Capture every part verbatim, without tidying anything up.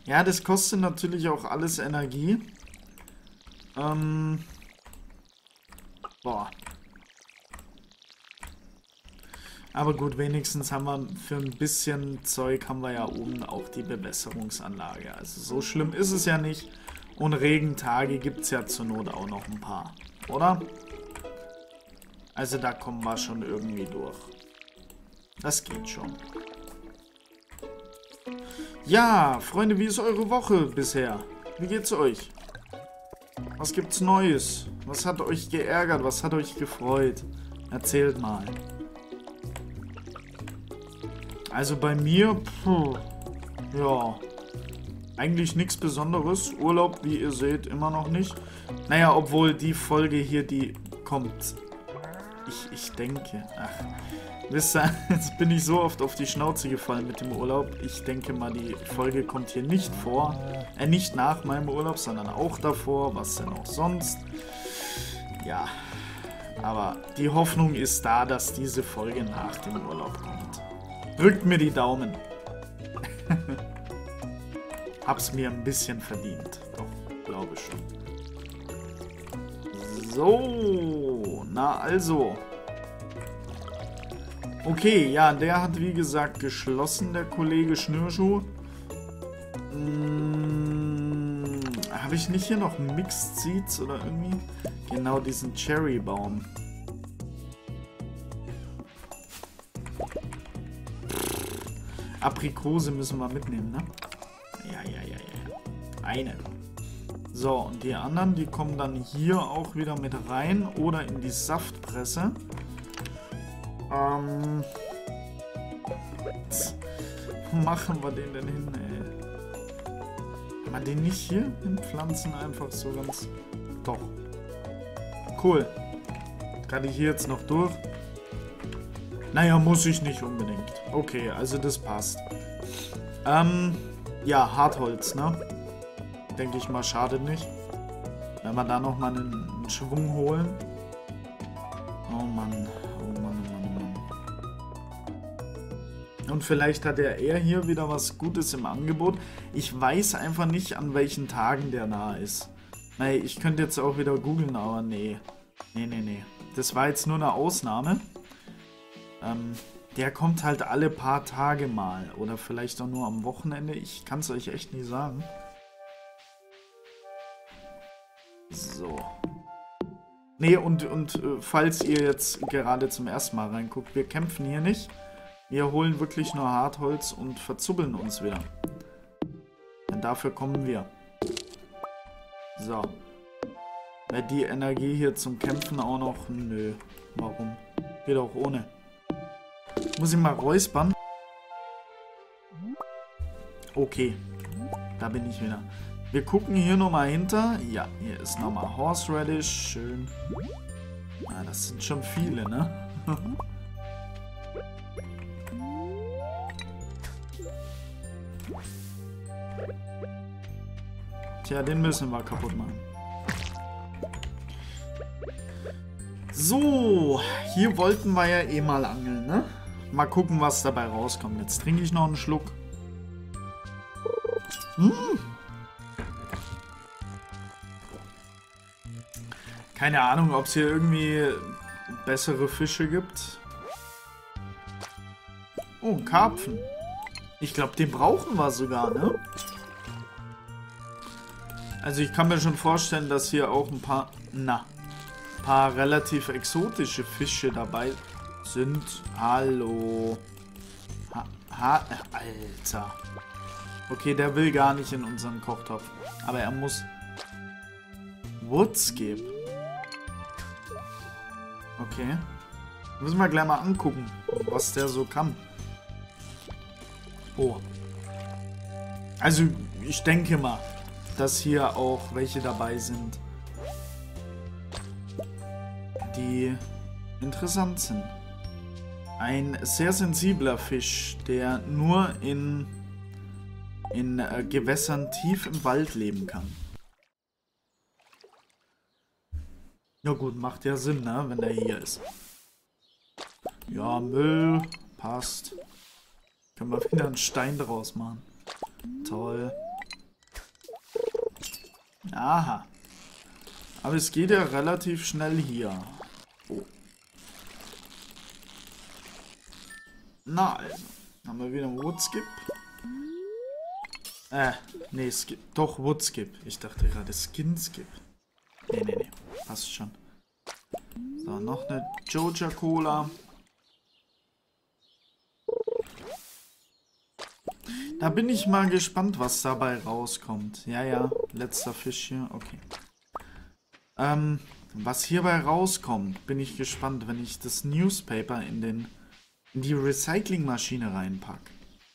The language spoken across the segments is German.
Ja, das kostet natürlich auch alles Energie. Ähm. Boah. Aber gut, wenigstens haben wir für ein bisschen Zeug haben wir ja oben auch die Bewässerungsanlage. Also so schlimm ist es ja nicht. Und Regentage gibt es ja zur Not auch noch ein paar. Oder? Also da kommen wir schon irgendwie durch. Das geht schon. Ja, Freunde, wie ist eure Woche bisher? Wie geht's euch? Was gibt's Neues? Was hat euch geärgert? Was hat euch gefreut? Erzählt mal. Also bei mir, puh, ja, eigentlich nichts Besonderes. Urlaub, wie ihr seht, immer noch nicht. Naja, obwohl die Folge hier, die kommt. Ich, ich denke, ach, wisst ihr, jetzt bin ich so oft auf die Schnauze gefallen mit dem Urlaub. Ich denke mal, die Folge kommt hier nicht vor. Äh, nicht nach meinem Urlaub, sondern auch davor. Was denn auch sonst? Ja, aber die Hoffnung ist da, dass diese Folge nach dem Urlaub kommt. Drückt mir die Daumen. Hab's mir ein bisschen verdient. Doch, glaube schon. So, na also. Okay, ja, der hat wie gesagt geschlossen, der Kollege Schnürschuh. Hm, habe ich nicht hier noch Mixed Seeds oder irgendwie? Genau, diesen Cherrybaum. Aprikose müssen wir mitnehmen, ne? Ja, ja, ja, ja. Eine. So, und die anderen, die kommen dann hier auch wieder mit rein oder in die Saftpresse. Ähm. Wo machen wir den denn hin, ey? Kann man den nicht hier hinpflanzen? Einfach so ganz. Doch. Cool. Kann ich hier jetzt noch durch? Naja, muss ich nicht unbedingt. Okay, also das passt. Ähm, ja, Hartholz, ne? Denke ich mal, schadet nicht. Wenn wir da nochmal einen, einen Schwung holen. Oh Mann, oh Mann, oh Mann, oh Mann. Und vielleicht hat er eher hier wieder was Gutes im Angebot. Ich weiß einfach nicht, an welchen Tagen der da ist. Nee, ich könnte jetzt auch wieder googeln, aber nee. Nee, nee, nee. Das war jetzt nur eine Ausnahme. Ähm, der kommt halt alle paar Tage mal. Oder vielleicht auch nur am Wochenende. Ich kann es euch echt nicht sagen. So. Nee, und, und äh, falls ihr jetzt gerade zum ersten Mal reinguckt, wir kämpfen hier nicht. Wir holen wirklich nur Hartholz und verzubbeln uns wieder. Denn dafür kommen wir. So. Weil die Energie hier zum Kämpfen auch noch... Nö. Warum? Geht auch ohne. Muss ich mal räuspern? Okay. Da bin ich wieder. Wir gucken hier nochmal hinter. Ja, hier ist nochmal Horseradish. Schön. Ja, das sind schon viele, ne? Tja, den müssen wir kaputt machen. So, hier wollten wir ja eh mal angeln, ne? Mal gucken, was dabei rauskommt. Jetzt trinke ich noch einen Schluck. Hm. Keine Ahnung, ob es hier irgendwie bessere Fische gibt. Oh, ein Karpfen. Ich glaube, den brauchen wir sogar, ne? Also ich kann mir schon vorstellen, dass hier auch ein paar... Na... paar relativ exotische Fische dabei sind. Hallo. Ha, ha, Alter. Okay, der will gar nicht in unseren Kochtopf. Aber er muss Woods geben. Okay. Müssen wir gleich mal angucken, was der so kann. Oh. Also, ich denke mal, dass hier auch welche dabei sind, die interessant sind. Ein sehr sensibler Fisch, der nur in, in äh, Gewässern tief im Wald leben kann. Ja gut, macht ja Sinn, ne, wenn der hier ist. Ja, Müll, passt. Können wir wieder einen Stein draus machen. Toll. Aha. Aber es geht ja relativ schnell hier. Oh. Na, also. Haben wir wieder einen Woodskip? Äh, nee, Skip. Doch, Woodskip. Ich dachte gerade Skinskip. Nee, nee, nee. Passt schon. So, noch eine Joja Cola. Da bin ich mal gespannt, was dabei rauskommt. Ja, ja, letzter Fisch hier. Okay. Ähm, was hierbei rauskommt, bin ich gespannt, wenn ich das Newspaper in, den, in die Recyclingmaschine reinpacke.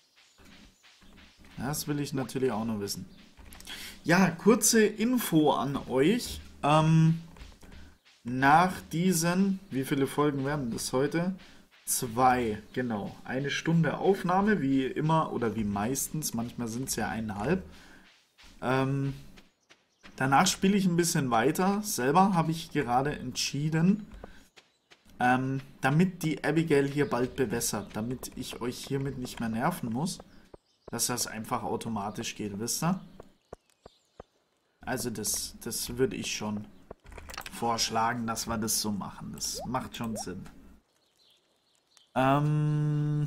Das will ich natürlich auch noch wissen. Ja, kurze Info an euch. Ähm, nach diesen, wie viele Folgen werden das heute? Zwei, genau. Eine Stunde Aufnahme, wie immer oder wie meistens. Manchmal sind es ja eineinhalb. Ähm, danach spiele ich ein bisschen weiter. Selber habe ich gerade entschieden, ähm, damit die Abigail hier bald bewässert, damit ich euch hiermit nicht mehr nerven muss, dass das einfach automatisch geht, wisst ihr? Also das, das würde ich schon vorschlagen, dass wir das so machen. Das macht schon Sinn. Ähm...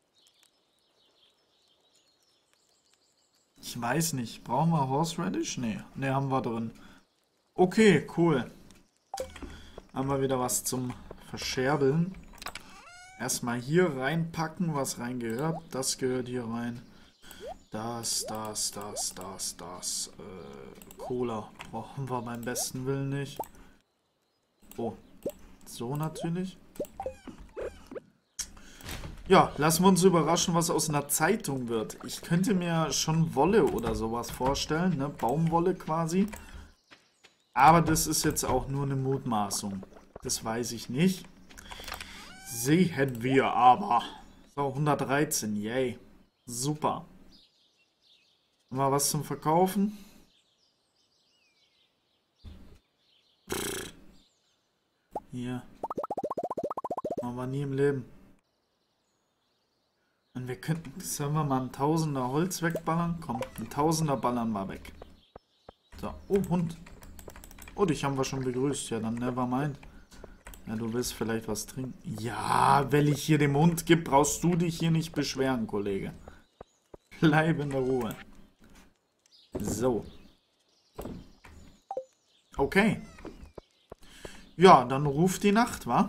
Ich weiß nicht. Brauchen wir Horseradish? Nee. Nee, haben wir drin. Okay, cool. Haben wir wieder was zum Verscherbeln. Erstmal hier reinpacken, was reingehört. Das gehört hier rein. Das, das, das, das, das. Äh, Cola brauchen wir beim besten Willen nicht. Oh. So natürlich. Ja, lassen wir uns überraschen, was aus einer Zeitung wird. Ich könnte mir schon Wolle oder sowas vorstellen, ne? Baumwolle quasi. Aber das ist jetzt auch nur eine Mutmaßung. Das weiß ich nicht. Sehen wir aber. So, hundertdreizehn, yay. Super. Haben wir was zum Verkaufen? Hier. Machen wir nie im Leben. Und wir könnten, sollen wir mal ein Tausender Holz wegballern? Komm, ein Tausender ballern wir weg. So, oh, Hund. Oh, dich haben wir schon begrüßt. Ja, dann never mind. Ja, du willst vielleicht was trinken. Ja, wenn ich hier dem Hund gebe, brauchst du dich hier nicht beschweren, Kollege. Bleib in der Ruhe. So. Okay. Ja, dann ruft die Nacht, wa?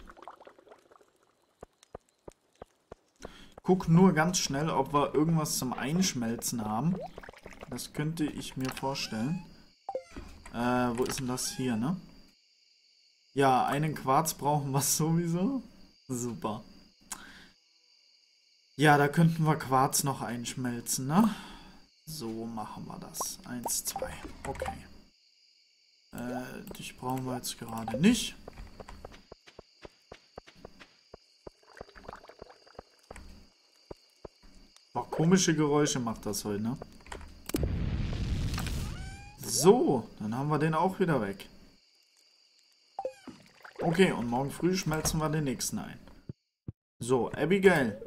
Guck nur ganz schnell, ob wir irgendwas zum Einschmelzen haben. Das könnte ich mir vorstellen. Äh, wo ist denn das hier, ne? Ja, einen Quarz brauchen wir sowieso. Super. Ja, da könnten wir Quarz noch einschmelzen, ne? So machen wir das. Eins, zwei. Okay. Äh, dich brauchen wir jetzt gerade nicht. Boah, komische Geräusche macht das heute, ne? So, dann haben wir den auch wieder weg. Okay, und morgen früh schmelzen wir den nächsten ein. So, Abigail.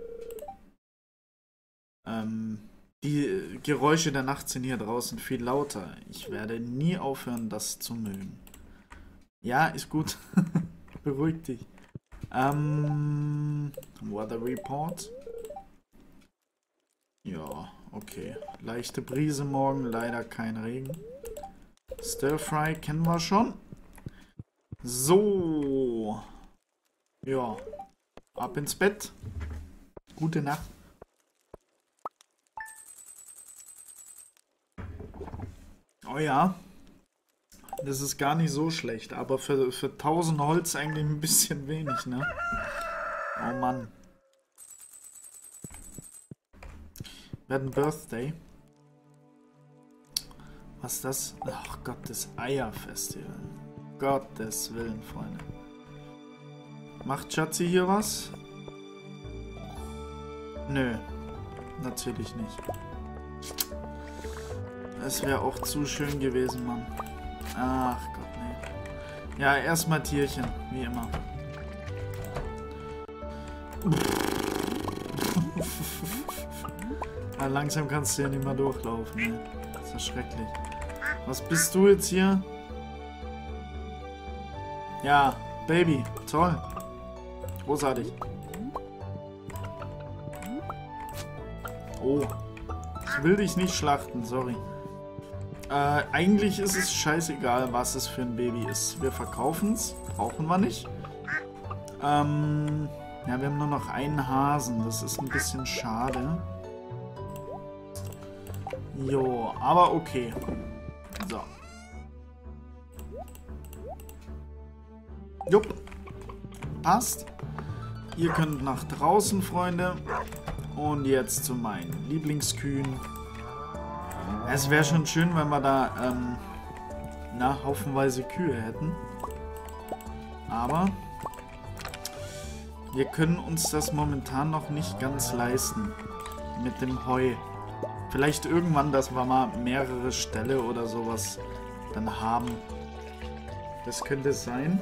Ähm, die Geräusche der Nacht sind hier draußen viel lauter. Ich werde nie aufhören, das zu mögen. Ja, ist gut. Beruhig dich. Ähm, Weather Report. Ja, okay. Leichte Brise morgen, leider kein Regen. Stir Fry kennen wir schon. So. Ja. Ab ins Bett. Gute Nacht. Oh ja. Das ist gar nicht so schlecht, aber für, für tausend Holz eigentlich ein bisschen wenig, ne? Oh Mann. Wir hatten Birthday. Was ist das? Ach Gott, das Eierfestival. Gottes Willen, Freunde. Macht Schatzi hier was? Nö. Natürlich nicht. Das wäre auch zu schön gewesen, Mann. Ach Gott, nee. Ja, erstmal Tierchen, wie immer. Ja, langsam kannst du ja nicht mehr durchlaufen. Ne? Das ist ja schrecklich. Was bist du jetzt hier? Ja, Baby. Toll. Großartig. Oh. Ich will dich nicht schlachten, sorry. Äh, eigentlich ist es scheißegal, was es für ein Baby ist. Wir verkaufen es. Brauchen wir nicht. Ähm, ja, wir haben nur noch einen Hasen. Das ist ein bisschen schade. Jo, aber okay. So. Jupp. Passt. Ihr könnt nach draußen, Freunde. Und jetzt zu meinen Lieblingskühen. Es wäre schon schön, wenn wir da, ähm, na, haufenweise Kühe hätten. Aber wir können uns das momentan noch nicht ganz leisten. Mit dem Heu. Vielleicht irgendwann, dass wir mal mehrere Ställe oder sowas dann haben. Das könnte sein.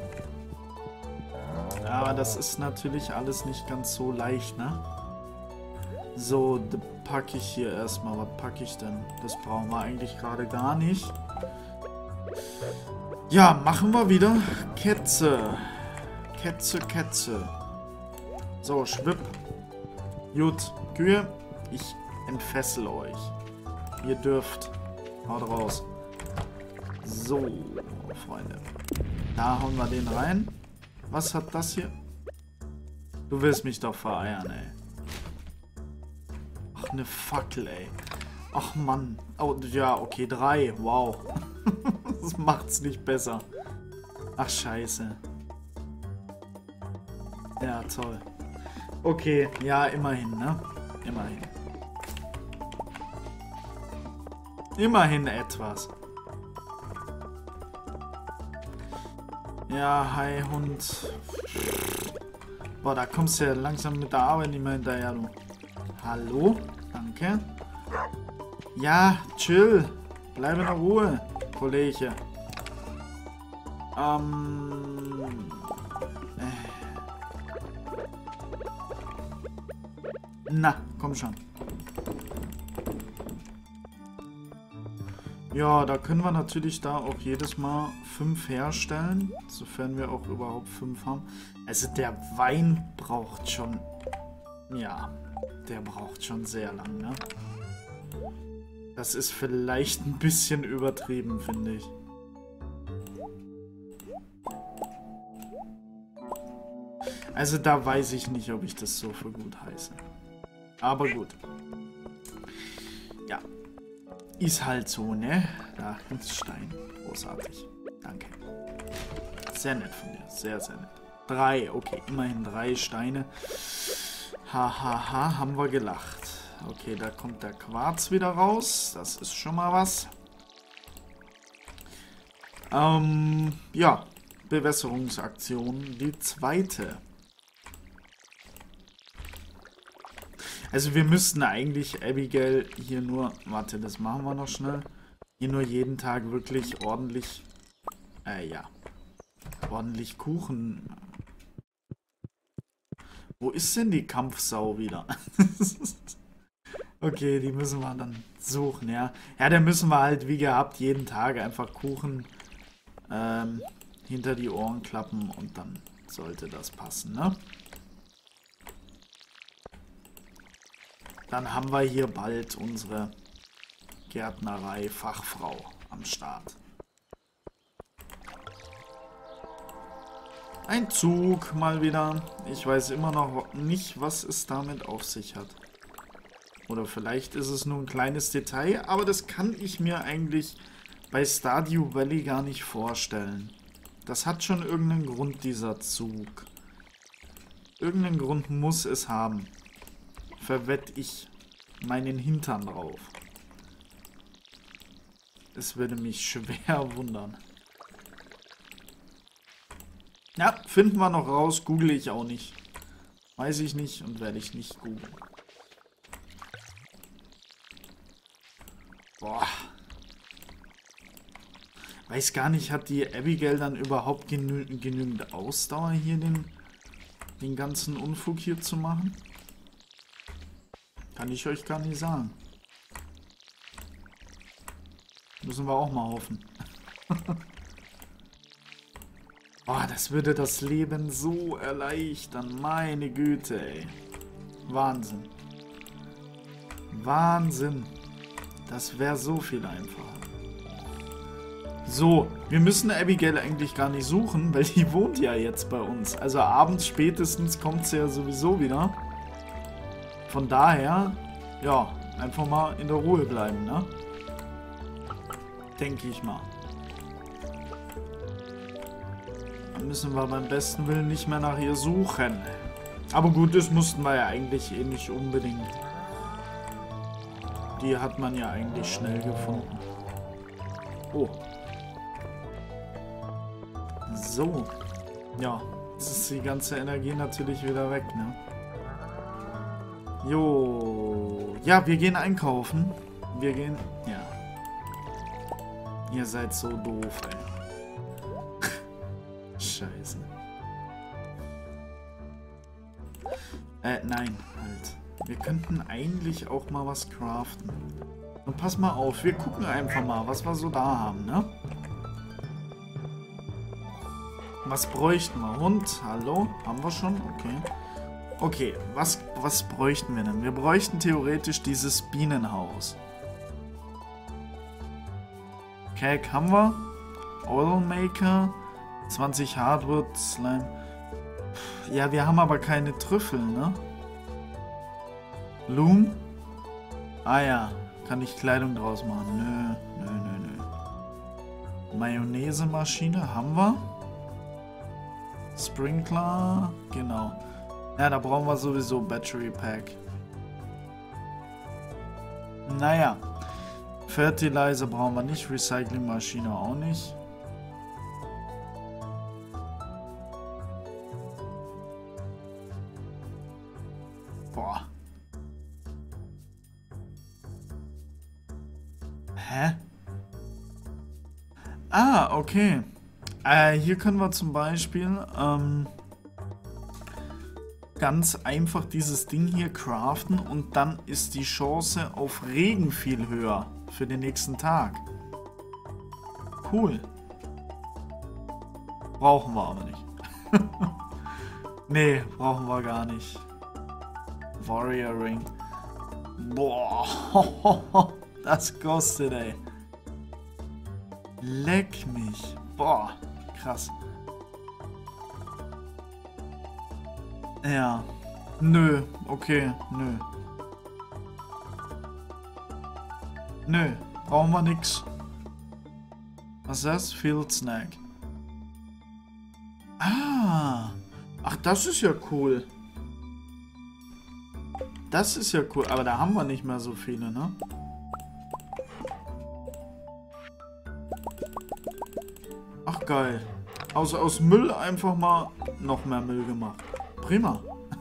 Aber das ist natürlich alles nicht ganz so leicht, ne? So, da packe ich hier erstmal. Was packe ich denn? Das brauchen wir eigentlich gerade gar nicht. Ja, machen wir wieder. Kätze. Kätze, Kätze. So, schwipp. Gut, Kühe. Ich entfessel euch. Ihr dürft. Haut raus. So, Freunde. Da hauen wir den rein. Was hat das hier? Du willst mich doch vereiern, ey. Ach, eine Fackel, ey. Ach, Mann. Oh, ja, okay, drei. Wow. Das macht's nicht besser. Ach, scheiße. Ja, toll. Okay, ja, immerhin, ne? Immerhin. Immerhin etwas. Ja, hi, Hund. Boah, da kommst du ja langsam mit der Arbeit nicht mehr hinterher, du. Hallo? Danke. Ja, chill. Bleib in der Ruhe, Kollege. Ähm... Äh. Na, komm schon. Ja, da können wir natürlich da auch jedes Mal fünf herstellen, sofern wir auch überhaupt fünf haben. Also der Wein braucht schon, ja, der braucht schon sehr lang, ne? Das ist vielleicht ein bisschen übertrieben, finde ich. Also da weiß ich nicht, ob ich das so für gut heiße. Aber gut. Ja. Ist halt so, ne? Da ist Stein. Großartig. Danke. Sehr nett von dir. Sehr, sehr nett. Drei. Okay, immerhin drei Steine. Hahaha, ha, ha, haben wir gelacht. Okay, da kommt der Quarz wieder raus. Das ist schon mal was. Ähm, ja. Bewässerungsaktion. Die zweite. Also wir müssten eigentlich Abigail hier nur... Warte, das machen wir noch schnell. Hier nur jeden Tag wirklich ordentlich... Äh, ja. Ordentlich Kuchen. Wo ist denn die Kampfsau wieder? Okay, die müssen wir dann suchen, ja. Ja, dann müssen wir halt wie gehabt jeden Tag einfach Kuchen ähm, hinter die Ohren klappen und dann sollte das passen, ne? Dann haben wir hier bald unsere Gärtnerei-Fachfrau am Start. Ein Zug mal wieder. Ich weiß immer noch nicht, was es damit auf sich hat. Oder vielleicht ist es nur ein kleines Detail, aber das kann ich mir eigentlich bei Stardew Valley gar nicht vorstellen. Das hat schon irgendeinen Grund, dieser Zug. Irgendeinen Grund muss es haben. Verwette ich meinen Hintern drauf. Es würde mich schwer wundern. Ja, finden wir noch raus. Google ich auch nicht. Weiß ich nicht und werde ich nicht googeln. Boah. Weiß gar nicht, hat die Abigail dann überhaupt genü genügend Ausdauer hier, den, den ganzen Unfug hier zu machen? Kann ich euch gar nicht sagen. Müssen wir auch mal hoffen. Oh, das würde das Leben so erleichtern. Meine Güte, ey. Wahnsinn. Wahnsinn. Das wäre so viel einfacher. So, wir müssen Abigail eigentlich gar nicht suchen, weil die wohnt ja jetzt bei uns. Also abends spätestens kommt sie ja sowieso wieder. Von daher, ja, einfach mal in der Ruhe bleiben, ne? Denke ich mal. Dann müssen wir beim besten Willen nicht mehr nach ihr suchen. Aber gut, das mussten wir ja eigentlich eh nicht unbedingt. Die hat man ja eigentlich schnell gefunden. Oh. So. Ja, jetzt ist die ganze Energie natürlich wieder weg, ne? Jo. Ja, wir gehen einkaufen. Wir gehen... Ja. Ihr seid so doof, ey. Scheiße. Äh, nein, halt. Wir könnten eigentlich auch mal was craften. Und pass mal auf, wir gucken einfach mal, was wir so da haben, ne? Was bräuchten wir? Hund, hallo? Haben wir schon? Okay. Okay, was, was bräuchten wir denn? Wir bräuchten theoretisch dieses Bienenhaus. Cake haben wir. Oil Maker. zwanzig Hardwood, Slime. Ja, wir haben aber keine Trüffel, ne? Loom? Ah ja, kann ich Kleidung draus machen? Nö, nö, nö, nö. Mayonnaise-Maschine haben wir. Sprinkler, genau. Ja, da brauchen wir sowieso Battery Pack. Naja. Fertilizer brauchen wir nicht, Recycling-Maschine auch nicht. Boah. Hä? Ah, okay. Äh, hier können wir zum Beispiel ähm, ganz einfach dieses Ding hier craften und dann ist die Chance auf Regen viel höher für den nächsten Tag. Cool. Brauchen wir aber nicht. Nee, brauchen wir gar nicht. Warrior Ring. Boah, das kostet, ey. Leck mich. Boah, krass. Ja. Nö, okay, nö. Nö, brauchen wir nix. Was ist das? Field Snack. Ah. Ach, das ist ja cool. Das ist ja cool. Aber da haben wir nicht mehr so viele, ne? Ach, geil. Aus, aus Müll einfach mal noch mehr Müll gemacht. Prima.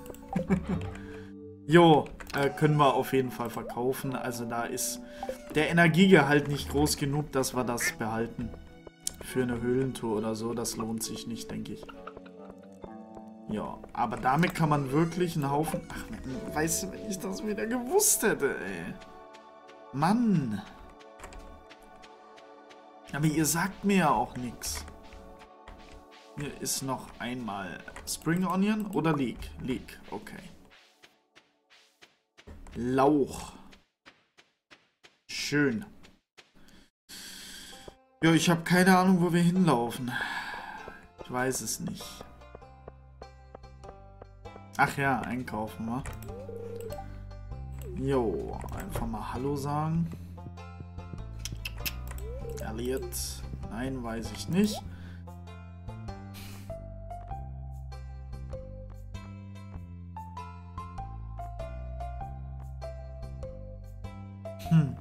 Jo, äh, können wir auf jeden Fall verkaufen. Also da ist der Energiegehalt nicht groß genug, dass wir das behalten. Für eine Höhlentour oder so, das lohnt sich nicht, denke ich. Ja, aber damit kann man wirklich einen Haufen... Ach, weißt du, wenn ich das wieder gewusst hätte, ey. Mann. Aber ihr sagt mir ja auch nichts. Hier ist noch einmal Spring Onion oder Leek? Leek, okay. Lauch. Schön. Ja, ich habe keine Ahnung, wo wir hinlaufen. Ich weiß es nicht. Ach ja, einkaufen, wa? Jo, einfach mal Hallo sagen. Elliot. Nein, weiß ich nicht. Hm.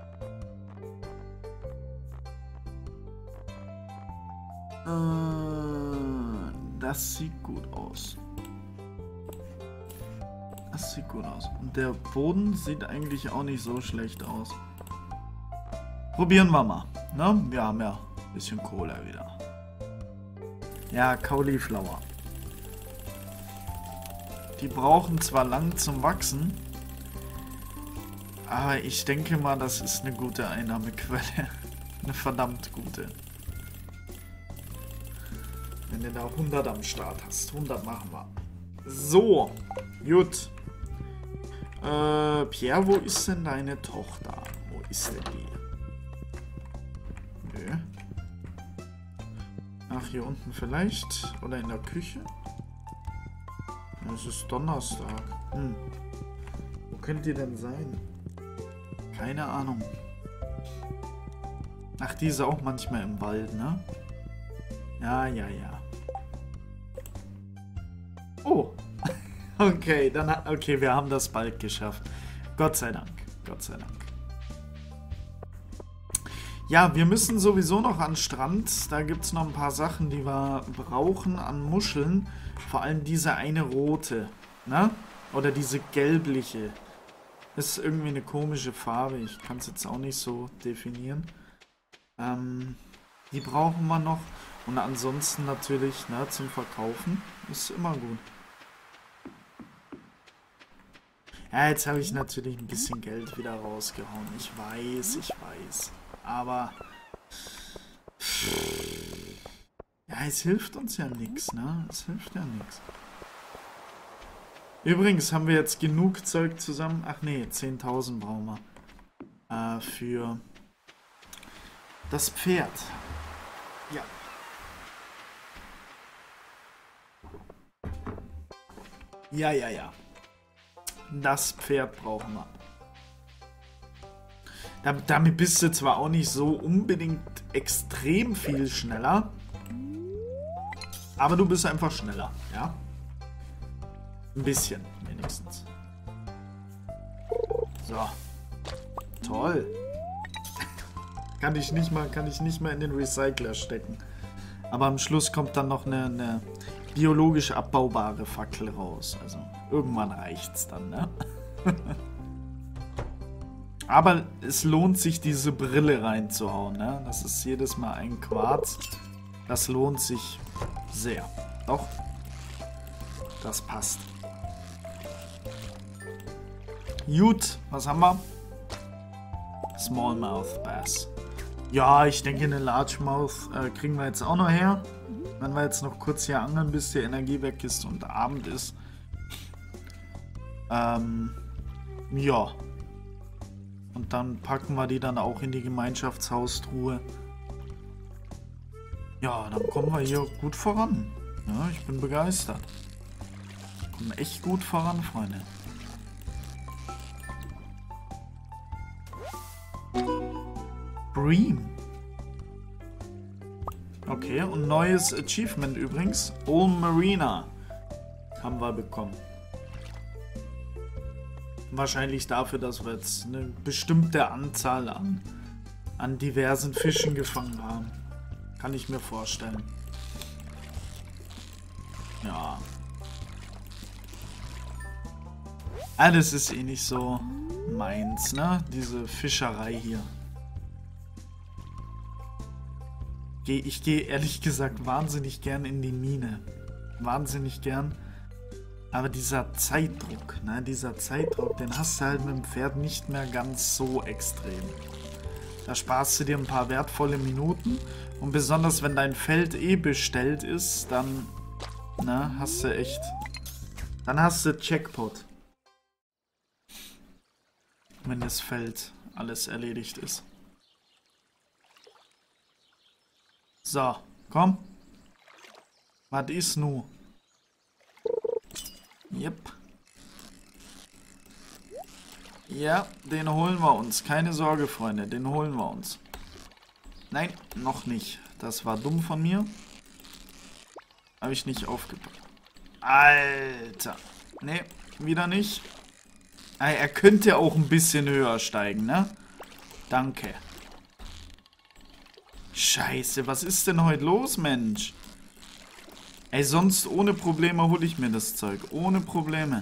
Äh, das sieht gut aus. Das sieht gut aus. Und der Boden sieht eigentlich auch nicht so schlecht aus. Probieren wir mal. Ne? Wir haben ja ein bisschen Kohle wieder. Ja, Cauliflower. Die brauchen zwar lang zum Wachsen, aber ich denke mal, das ist eine gute Einnahmequelle. Eine verdammt gute. Wenn du da hundert am Start hast. hundert machen wir. So. Gut. Äh, Pierre, wo ist denn deine Tochter? Wo ist denn die? Nö. Ach, hier unten vielleicht? Oder in der Küche? Es ist Donnerstag. Hm. Wo könnt ihr denn sein? Keine Ahnung. Ach, die ist auch manchmal im Wald, ne? Ja, ja, ja. Oh. Okay, dann okay, wir haben das bald geschafft. Gott sei Dank. Gott sei Dank. Ja, wir müssen sowieso noch an den Strand. Da gibt es noch ein paar Sachen, die wir brauchen an Muscheln. Vor allem diese eine rote, ne? Oder diese gelbliche. Das ist irgendwie eine komische Farbe. Ich kann es jetzt auch nicht so definieren. Ähm, die brauchen wir noch. Und ansonsten natürlich, ne, zum Verkaufen. Ist immer gut. Ja, jetzt habe ich natürlich ein bisschen Geld wieder rausgehauen. Ich weiß, ich weiß. Aber ja, es hilft uns ja nichts, ne? Es hilft ja nichts. Übrigens haben wir jetzt genug Zeug zusammen. Ach nee, zehntausend brauchen wir. Äh, für das Pferd. Ja. Ja, ja, ja. Das Pferd brauchen wir. Damit bist du zwar auch nicht so unbedingt extrem viel schneller, aber du bist einfach schneller, ja? Ein bisschen, wenigstens. So. Toll. Kann ich nicht mal, kann ich nicht mal in den Recycler stecken. Aber am Schluss kommt dann noch eine, eine biologisch abbaubare Fackel raus. Also irgendwann reicht's dann, ne? Aber es lohnt sich, diese Brille reinzuhauen, ne? Das ist jedes Mal ein Quarz. Das lohnt sich sehr. Doch. Das passt. Gut, was haben wir? Smallmouth Bass. Ja, ich denke, eine Largemouth äh, kriegen wir jetzt auch noch her. Wenn wir jetzt noch kurz hier angeln, bis die Energie weg ist und Abend ist. Ähm, ja. Und dann packen wir die dann auch in die Gemeinschaftshaustruhe. Ja, dann kommen wir hier gut voran. Ja, ich bin begeistert. Wir kommen echt gut voran, Freunde. Bream. Okay, und neues Achievement übrigens. Old Marina haben wir bekommen. Wahrscheinlich dafür, dass wir jetzt eine bestimmte Anzahl an, an diversen Fischen gefangen haben. Kann ich mir vorstellen. Ja. Alles ist eh nicht so meins, ne? Diese Fischerei hier. Ich gehe ehrlich gesagt wahnsinnig gern in die Mine. Wahnsinnig gern. Aber dieser Zeitdruck, ne, dieser Zeitdruck, den hast du halt mit dem Pferd nicht mehr ganz so extrem. Da sparst du dir ein paar wertvolle Minuten und besonders wenn dein Feld eh bestellt ist, dann, ne, hast du echt, dann hast du Jackpot. Wenn das Feld alles erledigt ist. So, komm. Was ist nu? Yep. Ja, den holen wir uns. Keine Sorge, Freunde, den holen wir uns. Nein, noch nicht. Das war dumm von mir. Habe ich nicht aufgepasst. Alter. Nee, wieder nicht. Er könnte auch ein bisschen höher steigen, ne? Danke. Scheiße, was ist denn heute los, Mensch? Ey, sonst ohne Probleme hole ich mir das Zeug. Ohne Probleme.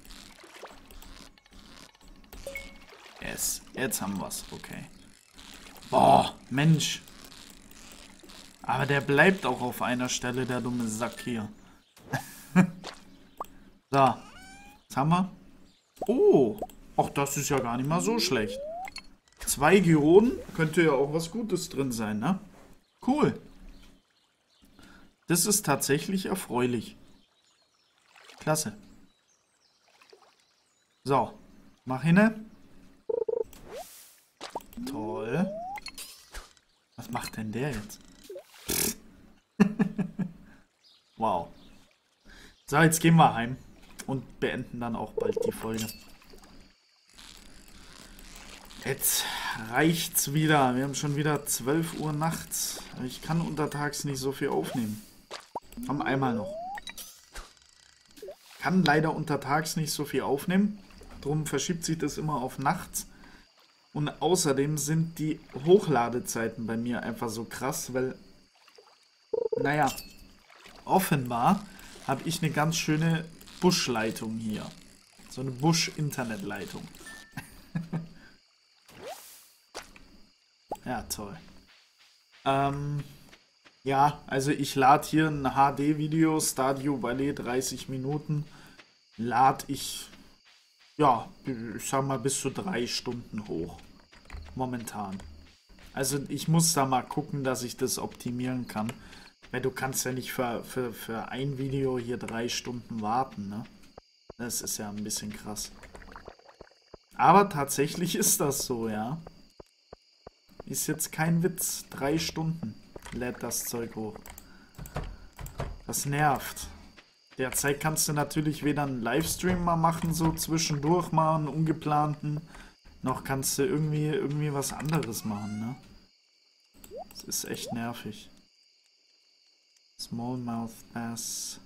Yes, jetzt haben wir's. Okay. Boah, Mensch. Aber der bleibt auch auf einer Stelle, der dumme Sack hier. So. Was haben wir? Oh. Ach, das ist ja gar nicht mal so schlecht. zwei Geoden. Könnte ja auch was Gutes drin sein, ne? Cool. Das ist tatsächlich erfreulich. Klasse. So. Mach hinne. Toll. Was macht denn der jetzt? Wow. So, jetzt gehen wir heim und beenden dann auch bald die Folge. Jetzt reicht's wieder. Wir haben schon wieder zwölf Uhr nachts. Ich kann untertags nicht so viel aufnehmen. Komm, einmal noch. Kann leider untertags nicht so viel aufnehmen. Drum verschiebt sich das immer auf nachts. Und außerdem sind die Hochladezeiten bei mir einfach so krass, weil, naja, offenbar habe ich eine ganz schöne Buschleitung hier. So eine Busch-Internetleitung. Ja, toll. Ähm, ja, also ich lade hier ein H D-Video, Stardew Valley, dreißig Minuten, lade ich, ja, ich sag mal bis zu drei Stunden hoch. Momentan. Also ich muss da mal gucken, dass ich das optimieren kann. Weil du kannst ja nicht für, für, für ein Video hier drei Stunden warten, ne? Das ist ja ein bisschen krass. Aber tatsächlich ist das so, ja. Ist jetzt kein Witz. Drei Stunden lädt das Zeug hoch. Das nervt. Derzeit kannst du natürlich weder einen Livestream mal machen, so zwischendurch mal einen ungeplanten, noch kannst du irgendwie, irgendwie was anderes machen, ne? Das ist echt nervig. Smallmouth Bass.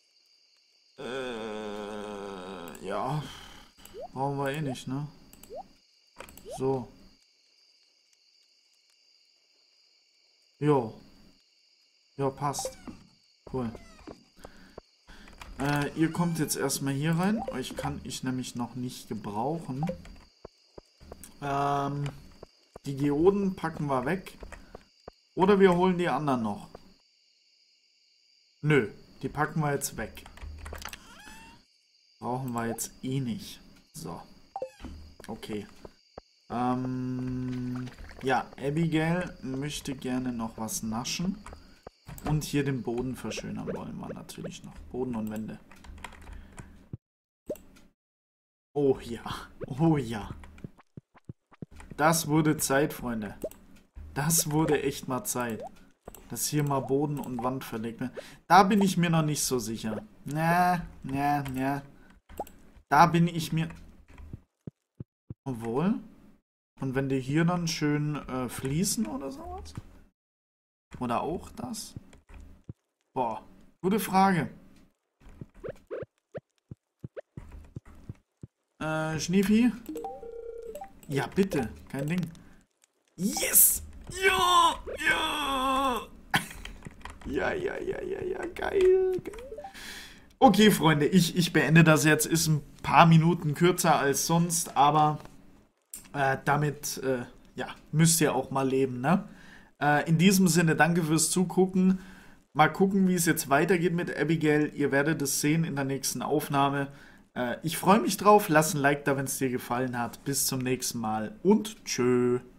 Äh, ja. Brauchen wir eh nicht, ne? So. Jo. Ja, passt. Cool. Äh, ihr kommt jetzt erstmal hier rein. Euch kann ich nämlich noch nicht gebrauchen. Ähm, die Geoden packen wir weg. Oder wir holen die anderen noch. Nö, die packen wir jetzt weg. Brauchen wir jetzt eh nicht. So. Okay. Ähm, ja, Abigail möchte gerne noch was naschen. Und hier den Boden verschönern wollen wir natürlich noch. Boden und Wände. Oh ja. Oh ja. Das wurde Zeit, Freunde. Das wurde echt mal Zeit. Dass hier mal Boden und Wand verlegt wird. Da bin ich mir noch nicht so sicher. Na, na, na. Da bin ich mir... Obwohl? Und wenn die hier dann schön äh, fließen oder sowas? Oder auch das? Boah, gute Frage. Äh, Schneefi? Ja, bitte. Kein Ding. Yes! Ja! Ja! Ja, ja, ja, ja, ja. Geil, geil. Okay, Freunde, ich, ich beende das jetzt. Ist ein paar Minuten kürzer als sonst, aber äh, damit, äh, ja, müsst ihr auch mal leben, ne? Äh, in diesem Sinne, danke fürs Zugucken. Mal gucken, wie es jetzt weitergeht mit Abigail. Ihr werdet es sehen in der nächsten Aufnahme. Äh, ich freue mich drauf. Lass ein Like da, wenn es dir gefallen hat. Bis zum nächsten Mal und tschö.